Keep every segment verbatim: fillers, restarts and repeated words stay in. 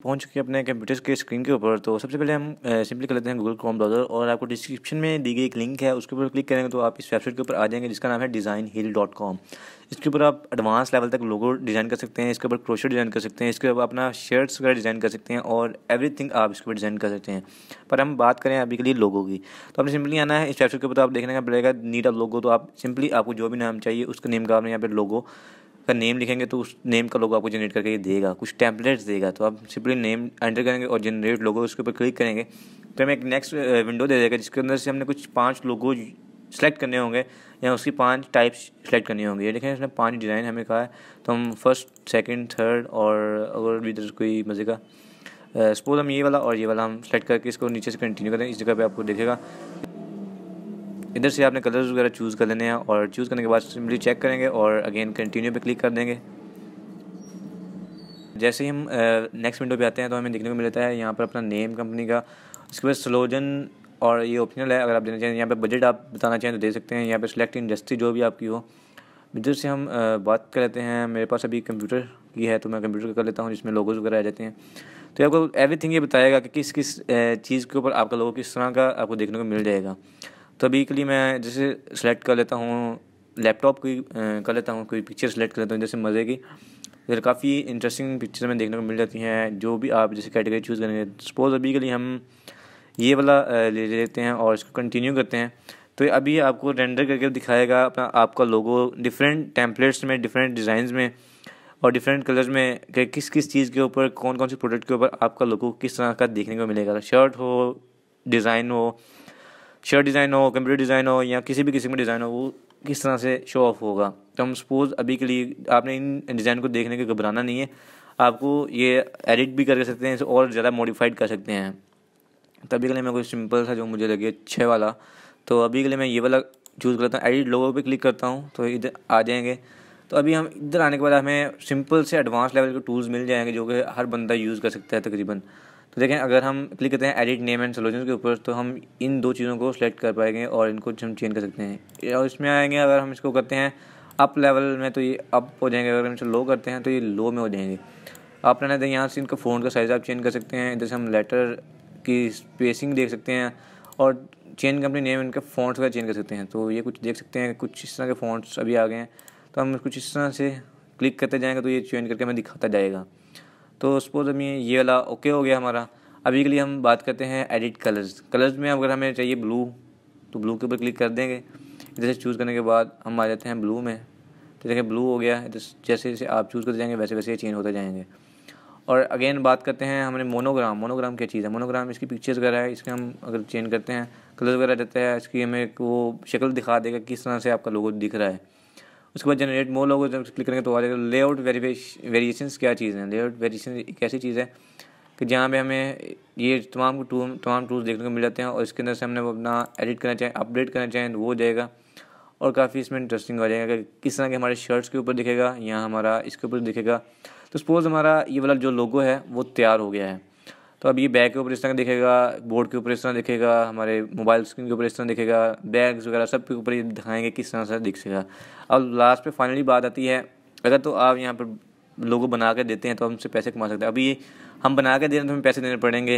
पहुंच चुके हैं अपने कंप्यूटर के स्क्रीन के ऊपर। तो सबसे पहले हम सिंपली कर लेते हैं गूगल क्रोम ब्राउज़र, और आपको डिस्क्रिप्शन में दी गई एक लिंक है, उसके ऊपर क्लिक करेंगे तो आप इस वेबसाइट के ऊपर आ जाएंगे जिसका नाम है डिज़ाइन हिल डॉट कॉम। इसके ऊपर आप एडवांस लेवल तक लोगो डिज़ाइन कर सकते हैं, इसके ऊपर क्रोशर डिज़ाइन कर सकते हैं, इसके ऊपर अपना शर्ट्स वगैरह डिज़ाइन कर सकते हैं और एवरीथिंग आप इसके ऊपर डिज़ाइन कर सकते हैं। पर हम बात करें अभी के लिए लोगो की, तो आपने सिंपली आना है इस वेबसाइट के ऊपर। तो आप देखने का पड़ेगा नीड ऑफ लोगो, तो आप सिंपली आपको जो भी नाम चाहिए उसका नेम का आपने यहाँ पर लोगो का नेम लिखेंगे तो उस नेम का लोगो आपको जनरेट करके ये देगा, कुछ टेम्पलेट्स देगा। तो आप सिंपली नेम एंटर करेंगे और जनरेट लोगो उसके ऊपर क्लिक करेंगे तो हमें एक नेक्स्ट विंडो दे देगा जिसके अंदर से हमने कुछ पांच लोगो सेलेक्ट करने होंगे या उसकी पांच टाइप्स सेलेक्ट करनी होंगी। ये देखें इसमें पांच डिज़ाइन हमें कहा है, तो हम फर्स्ट सेकंड थर्ड और अगर भी इधर कोई मज़े का सपोज हम ये वाला और ये वाला हम सेलेक्ट करके इसको नीचे से कंटिन्यू करें। इस जगह पे आपको देखेगा इधर से आपने कलर्स वगैरह चूज़ कर लेने हैं और चूज़ करने के बाद सिंपली चेक करेंगे और अगेन कंटिन्यू पे क्लिक कर देंगे। जैसे ही हम नेक्स्ट विंडो पे आते हैं तो हमें देखने को मिलता है यहाँ पर अपना नेम कंपनी का, इसके बाद स्लोगन और ये ऑप्शनल है, अगर आप देना चाहें। यहाँ पे बजट आप बताना चाहें तो दे सकते हैं। यहाँ पे सिलेक्ट इंडस्ट्री जो भी आपकी हो। इधर से हम बात कर लेते हैं, मेरे पास अभी कंप्यूटर की है तो मैं कंप्यूटर का कर लेता हूँ जिसमें लोगोज वगैरह आ जाते हैं। तो आपको एवरीथिंग ये बताएगा कि किस किस चीज़ के ऊपर आपका लोगो किस तरह का आपको देखने को मिल जाएगा। तो अभी के लिए मैं जैसे सेलेक्ट कर लेता हूँ लैपटॉप की कर लेता हूँ, कोई पिक्चर सेलेक्ट कर लेता हूँ जैसे मज़े की। इधर काफ़ी इंटरेस्टिंग पिक्चर में देखने को मिल जाती हैं, जो भी आप जैसे कैटेगरी चूज़ करेंगे। सपोज अभी के लिए हम ये वाला ले लेते हैं और इसको कंटिन्यू करते हैं। तो अभी आपको रेंडर करके दिखाएगा अपना आपका लोगो डिफरेंट टेम्पलेट्स में, डिफरेंट डिज़ाइंस में और डिफरेंट कलर्स में कि किस किस चीज़ के ऊपर कौन कौन सी प्रोडक्ट के ऊपर आपका लोगो किस तरह का देखने को मिलेगा। शर्ट हो, डिज़ाइन हो, शर्ट डिज़ाइन हो, कंप्यूटर डिज़ाइन हो या किसी भी किस्म का डिज़ाइन हो, वो किस तरह से शो ऑफ होगा। तो हम सपोज़ अभी के लिए आपने इन डिज़ाइन को देखने के घबराना नहीं है, आपको ये एडिट भी कर सकते हैं और ज़्यादा मॉडिफाइड कर सकते हैं। तो अभी के लिए मैं कोई सिंपल सा जो मुझे लगे अच्छे वाला, तो अभी के लिए मैं ये वाला चूज़ करता हूँ। एडिट लोगो पे क्लिक करता हूँ तो इधर आ जाएंगे। तो अभी हम इधर आने के बाद हमें सिंपल से एडवांस लेवल के टूल्स मिल जाएंगे जो कि हर बंदा यूज़ कर सकता है तकरीबन। तो देखें अगर हम क्लिक करते हैं एडिट नेम एंड सॉल्यूशंस के ऊपर तो हम इन दो चीज़ों को सेलेक्ट कर पाएंगे और इनको हम चेंज कर सकते हैं। और इसमें आएंगे अगर हम इसको करते हैं अप लेवल में तो ये अप हो जाएंगे, अगर हम इसे लो करते हैं तो ये लो में हो जाएंगे। आप रहने दें, यहाँ से इनका फ़ॉन्ट का साइज़ आप चेंज कर सकते हैं। इधर से हम लेटर की स्पेसिंग देख सकते हैं और चेंज कंपनी नेम इनके फ़ॉन्ट्स का चेंज कर सकते हैं। तो ये कुछ देख सकते हैं, कुछ इस तरह के फ़ॉन्ट्स अभी आ गए हैं। तो हम कुछ इस तरह से क्लिक करते जाएंगे तो ये चेंज करके हमें दिखाता जाएगा। तो सपोज अभी ये वाला ओके हो गया हमारा। अभी के लिए हम बात करते हैं एडिट कलर्स। कलर्स में अगर हमें चाहिए ब्लू तो ब्लू के ऊपर क्लिक कर देंगे। इधर से चूज़ करने के बाद हम आ जाते हैं ब्लू में। तो देखिए ब्लू हो गया। जैसे जैसे आप चूज़ करते जाएंगे वैसे वैसे ये चेंज होते जाएंगे। और अगेन बात करते हैं हमने मोनोग्राम। मोनोग्राम क्या चीज़ है? मोनोग्राम इसकी पिक्चर्स वगैरह है, इसके हम अगर चेंज करते हैं कलर वगैरह देते हैं, इसकी हमें वो शक्ल दिखा देगा किस तरह से आपका लोगो दिख रहा है। उसके बाद जनरेट मोर लोगो जब क्लिक करेंगे तो आ जाएगा। लेआउट वेरिएशंस क्या चीज़ है? लेआउट वेरिएशन एक ऐसी चीज़ है कि जहाँ पे हमें ये तमाम टूल तमाम टूल्स देखने को मिल जाते हैं और इसके अंदर से हमने वो अपना एडिट करना चाहें, अपडेट करना चाहें तो वो हो जाएगा। और काफ़ी इसमें इंटरेस्टिंग हो जाएगा कि किस तरह के हमारे शर्ट्स के ऊपर दिखेगा या हमारा इसके ऊपर दिखेगा। तो सपोज़ हमारा ये वाला जो लोगो है वो तैयार हो गया है, तो अब ये बैग के ऊपर इस तरह दिखेगा, बोर्ड के ऊपर इस तरह दिखेगा, हमारे मोबाइल स्क्रीन के ऊपर इस तरह दिखेगा, बैग्स वगैरह सब के ऊपर ये दिखाएंगे किस तरह से दिखेगा। अब लास्ट पे फाइनली बात आती है, अगर तो आप यहाँ पर लोगो बना के देते हैं तो हमसे पैसे कमा सकते हैं। अभी हम बना के दे रहे हैं तो हमें पैसे देने पड़ेंगे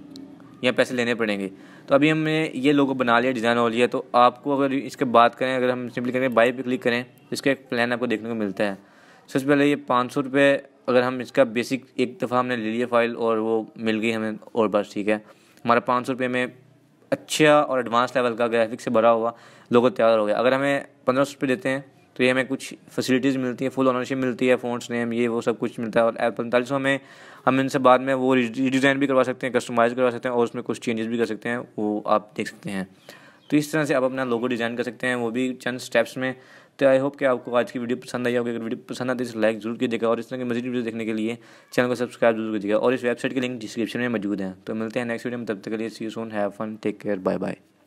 या पैसे लेने पड़ेंगे। तो अभी हमने ये लोगो बना लिया, डिज़ाइन हो लिया। तो आपको अगर इसके बात करें, अगर हम सिंपली करें बाई पे क्लिक करें तो इसका एक प्लान आपको देखने को मिलता है। सबसे पहले ये पाँच सौ रुपये अगर हम इसका बेसिक एक दफ़ा हमने ले लिया फ़ाइल और वो मिल गई हमें और बस ठीक है, हमारा पाँच सौ रुपये में अच्छा और एडवांस लेवल का ग्राफिक्स से भरा हुआ लोगो तैयार हो गया। अगर हमें पंद्रह सौ रुपये देते हैं तो ये हमें कुछ फैसिलिटीज़ मिलती है, फुल ऑनरशिप मिलती है, फ़ॉन्ट्स नेम ये वो सब कुछ मिलता है। और पैंतालीस सौ में हम इनसे बाद में वो रीडिज़ाइन भी करवा सकते हैं, कस्टमाइज़ करवा सकते हैं और उसमें कुछ चेंजेस भी कर सकते हैं, वो आप देख सकते हैं। तो इस तरह से आप अपना लोगो डिज़ाइन कर सकते हैं, वो भी चंद स्टेप्स में। तो आई होप कि आपको आज की वीडियो पसंद आई होगी। अगर वीडियो पसंद आती है तो लाइक जरूर कीजिएगा और इस तरह की मज़ीद वीडियो देखने के लिए चैनल को सब्सक्राइब जरूर कीजिएगा। और इस वेबसाइट की लिंक डिस्क्रिप्शन में मौजूद है। तो मिलते हैं नेक्स्ट वीडियो में, तब तक के लिए see you soon, have fun, take care, bye bye.